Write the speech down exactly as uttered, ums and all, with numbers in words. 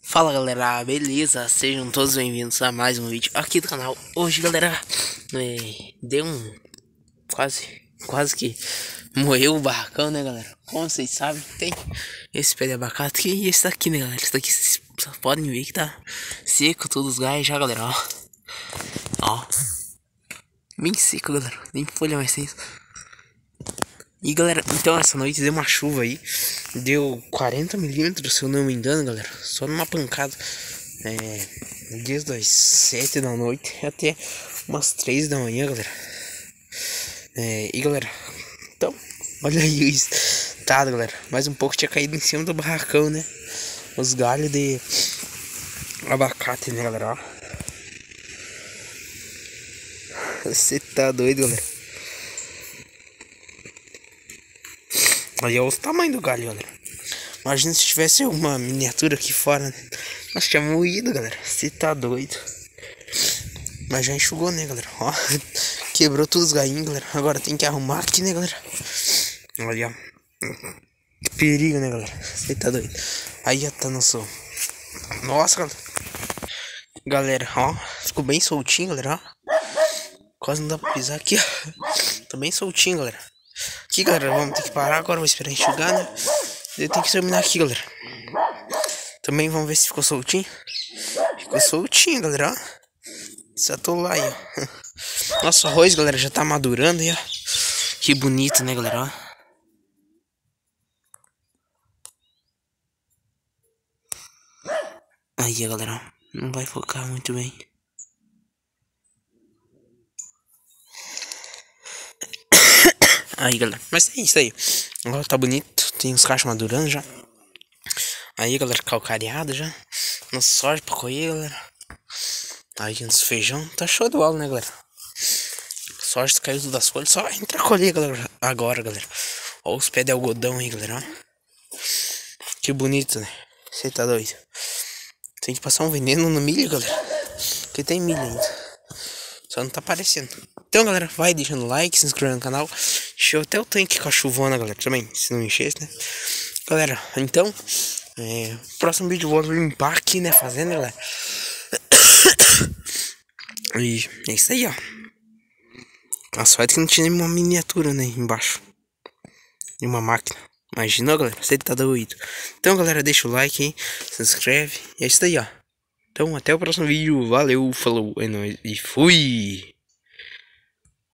Fala galera, beleza? Sejam todos bem-vindos a mais um vídeo aqui do canal. Hoje galera, é, deu um quase, quase que morreu o barracão, né galera? Como vocês sabem, tem esse pé de abacate aqui e esse daqui, né galera? Esse daqui vocês só podem ver que tá seco, todos os galhos já galera, ó. Ó, bem seco galera, nem folha mais tem. E galera, então essa noite deu uma chuva aí. Deu quarenta milímetros, se eu não me engano, galera. Só numa pancada. É, desde as sete da noite até umas três da manhã, galera. É, e galera, então, olha aí o estado, galera. Mais um pouco tinha caído em cima do barracão, né? Os galhos de abacate, né, galera? Você tá doido, galera. Aí é o tamanho do galho, galera. Imagina se tivesse uma miniatura aqui fora, né? Nossa, tinha moído, galera. Você tá doido. Mas já enxugou, né, galera? Ó, quebrou todos os gainhos, galera. Agora tem que arrumar aqui, né, galera? Olha, ó. Que perigo, né, galera? Você tá doido. Aí já tá nosso... Nossa, galera. Galera, ó. Ficou bem soltinho, galera, ó. Quase não dá pra pisar aqui, ó. Tô bem soltinho, galera. Aqui, galera, vamos ter que parar agora, vou esperar enxugar, né? Eu tenho que terminar aqui, galera. Também vamos ver se ficou soltinho. Ficou soltinho, galera, ó. Desatolar aí, ó. Nosso arroz, galera, já tá madurando aí, ó. Que bonito, né, galera, ó. Aí, galera, ó. Não vai focar muito bem. Aí, galera, mas é isso aí. Agora tá bonito, tem os cachos madurando já. Aí, galera, calcareado já. Nossa soja pra colher, galera. Aí, nos feijão, tá show de bola, né, galera? Soja caiu tudo das folhas, só entra a colher, galera, agora, galera. Ó os pés de algodão aí, galera. Que bonito, né? Você tá doido? Tem que passar um veneno no milho, galera. Porque tem milho ainda. Só não tá aparecendo. Então, galera, vai deixando like, se inscrevendo no canal. Encheu até o tanque com a chuvona, galera. Também, se não enchesse, né? Galera, então, é, próximo vídeo eu vou limpar aqui, né? Fazendo, galera. E é isso aí, ó. A sorte que não tinha nenhuma miniatura, né? Embaixo. E uma máquina. Imagina, galera. Você tá doido. Então, galera, deixa o like aí. Se inscreve. E é isso aí, ó. Então, até o próximo vídeo. Valeu, falou, é nóis. E fui!